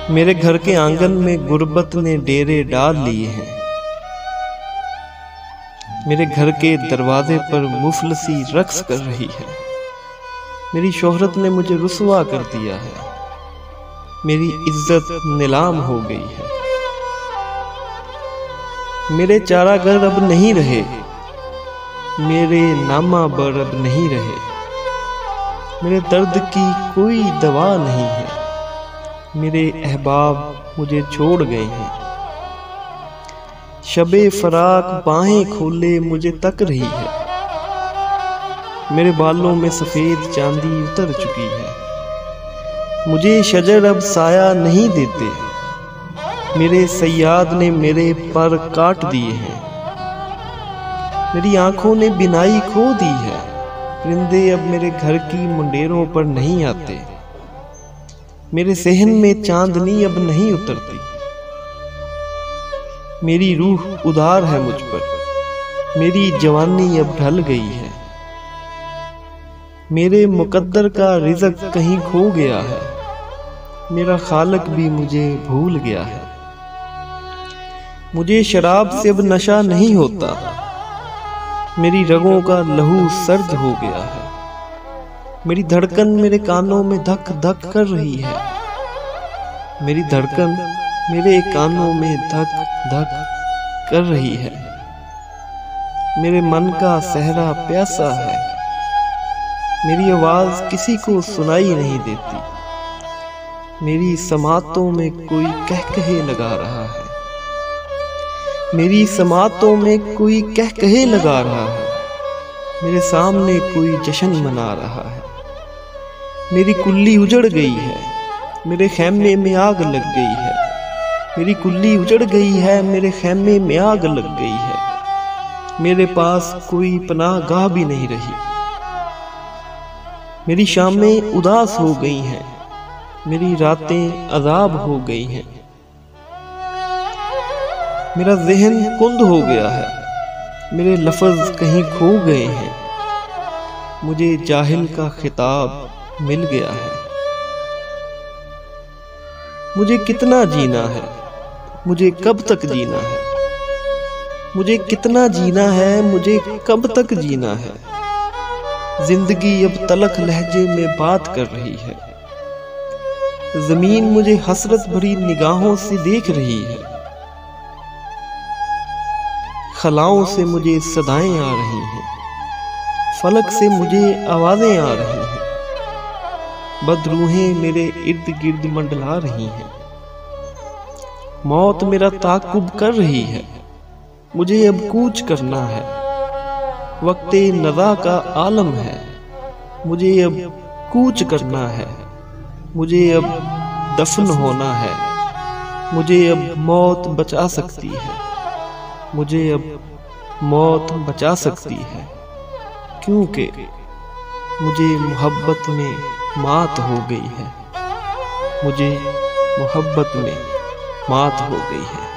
मेरे घर के आंगन में गुर्बत ने डेरे डाल लिए हैं। मेरे घर के दरवाजे पर मुफलसी रक्स कर रही है। मेरी शोहरत ने मुझे रुसवा कर दिया है। मेरी इज्जत नीलाम हो गई है। मेरे चारागर अब नहीं रहे, मेरे नामा बर अब नहीं रहे। मेरे दर्द की कोई दवा नहीं है। मेरे अहबाब मुझे छोड़ गए हैं। शबे फराक बाहें खोले मुझे तक रही है। मेरे बालों में सफेद चांदी उतर चुकी है। मुझे शजर अब साया नहीं देते। मेरे सयाद ने मेरे पर काट दिए हैं। मेरी आंखों ने बिनाई खो दी है। परिंदे अब मेरे घर की मुंडेरों पर नहीं आते। मेरे सेहन में चांदनी अब नहीं उतरती। मेरी रूह उदार है मुझ पर। मेरी जवानी अब ढल गई है। मेरे मुकद्दर का रिज़्क़ कहीं खो गया है। मेरा खालिक भी मुझे भूल गया है। मुझे शराब से अब नशा नहीं होता। मेरी रगों का लहू सर्द हो गया है। मेरी धड़कन मेरे कानों में धक धक कर रही है। मेरी धड़कन मेरे कानों में धक धक कर रही है। मेरे मन का सहरा प्यासा है। मेरी आवाज किसी को सुनाई नहीं देती। मेरी समातों में कोई कहकहे लगा रहा है। मेरी समातों में कोई कहकहे लगा रहा है। मेरे सामने कोई जश्न मना रहा है। मेरी कुल्ली उजड़ गई है। मेरे खैमे में आग लग गई है। मेरी कुल्ली उजड़ गई है। मेरे खैमे में आग लग गई है। मेरे पास कोई पनाहगाह भी नहीं रही। मेरी शामें उदास हो गई हैं। मेरी रातें अजाब हो गई हैं। मेरा ज़हन कुंद हो गया है। मेरे लफ्ज़ कहीं खो गए हैं। मुझे जाहिल का खिताब मिल गया है। मुझे कितना जीना है। मुझे कब तक जीना है। मुझे कितना जीना है। मुझे कब तक जीना है। जिंदगी अब तलख लहजे में बात कर रही है। जमीन मुझे हसरत भरी निगाहों से देख रही है। खलाओं से मुझे सदाएं आ रही हैं। फलक से मुझे आवाजें आ रही हैं। बदरूहें मेरे इर्द गिर्द मंडला रही हैं। मौत मेरा ताकुब कर रही है। मुझे अब कूच करना है। वक्ते नज़ा का आलम है। मुझे अब कूच करना है। मुझे अब दफन होना है। मुझे अब मौत बचा सकती है। मुझे अब मौत बचा सकती है। क्योंकि मुझे मोहब्बत में मात हो गई है। मुझे मोहब्बत में मात हो गई है।